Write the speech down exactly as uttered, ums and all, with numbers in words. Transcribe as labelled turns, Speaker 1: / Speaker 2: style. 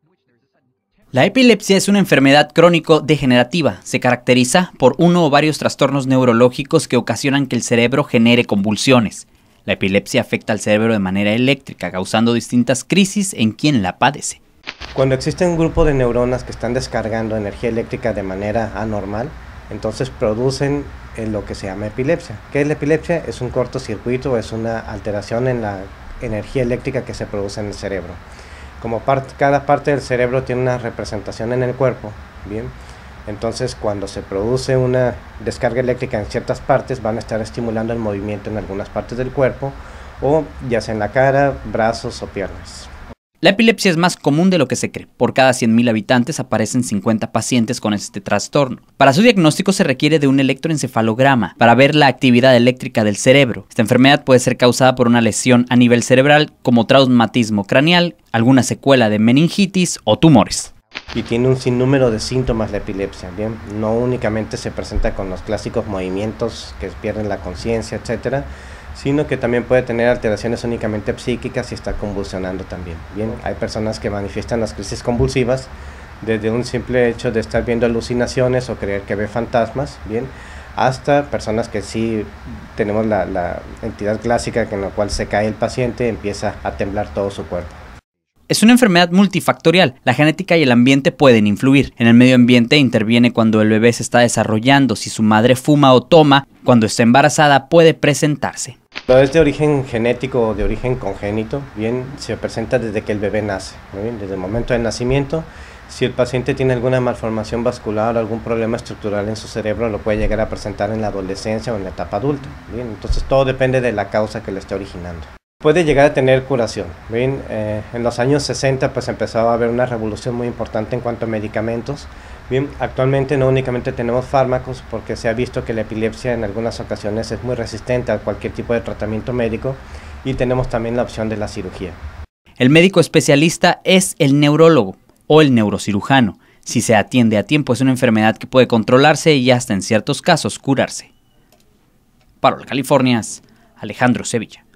Speaker 1: La epilepsia es una enfermedad crónico-degenerativa. Se caracteriza por uno o varios trastornos neurológicos que ocasionan que el cerebro genere convulsiones. La epilepsia afecta al cerebro de manera eléctrica, causando distintas crisis en quien la padece.
Speaker 2: Cuando existe un grupo de neuronas que están descargando energía eléctrica de manera anormal, entonces producen lo que se llama epilepsia. ¿Qué es la epilepsia? Es un cortocircuito, es una alteración en la energía eléctrica que se produce en el cerebro. Como parte, cada parte del cerebro tiene una representación en el cuerpo, ¿bien? Entonces cuando se produce una descarga eléctrica en ciertas partes, van a estar estimulando el movimiento en algunas partes del cuerpo, o ya sea en la cara, brazos o piernas.
Speaker 1: La epilepsia es más común de lo que se cree. Por cada cien mil habitantes aparecen cincuenta pacientes con este trastorno. Para su diagnóstico se requiere de un electroencefalograma para ver la actividad eléctrica del cerebro. Esta enfermedad puede ser causada por una lesión a nivel cerebral como traumatismo craneal, alguna secuela de meningitis o tumores.
Speaker 2: Y tiene un sinnúmero de síntomas la epilepsia, ¿bien? No únicamente se presenta con los clásicos movimientos que pierden la conciencia, etcétera, sino que también puede tener alteraciones únicamente psíquicas y está convulsionando también. Bien, hay personas que manifiestan las crisis convulsivas desde un simple hecho de estar viendo alucinaciones o creer que ve fantasmas, bien, hasta personas que sí tenemos la, la entidad clásica en la cual se cae el paciente, empieza a temblar todo su cuerpo.
Speaker 1: Es una enfermedad multifactorial. La genética y el ambiente pueden influir. En el medio ambiente interviene cuando el bebé se está desarrollando. Si su madre fuma o toma, cuando está embarazada puede presentarse.
Speaker 2: Pero es de origen genético o de origen congénito, bien, se presenta desde que el bebé nace, bien, desde el momento del nacimiento. Si el paciente tiene alguna malformación vascular o algún problema estructural en su cerebro, lo puede llegar a presentar en la adolescencia o en la etapa adulta. Bien, entonces todo depende de la causa que le esté originando. Puede llegar a tener curación. Bien, eh, en los años sesenta pues empezó a haber una revolución muy importante en cuanto a medicamentos. Bien, actualmente no únicamente tenemos fármacos, porque se ha visto que la epilepsia en algunas ocasiones es muy resistente a cualquier tipo de tratamiento médico, y tenemos también la opción de la cirugía.
Speaker 1: El médico especialista es el neurólogo o el neurocirujano. Si se atiende a tiempo es una enfermedad que puede controlarse y hasta en ciertos casos curarse. Para California, Alejandro Sevilla.